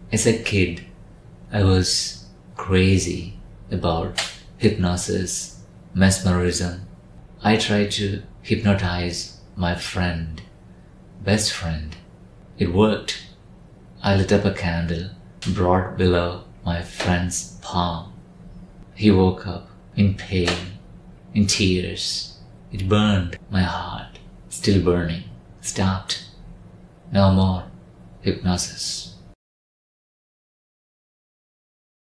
As a kid, I was crazy about hypnosis, mesmerism. I tried to hypnotize my friend, best friend. It worked. I lit up a candle, brought below my friend's palm. He woke up in pain, in tears. It burned my heart, still burning. Stopped. No more hypnosis.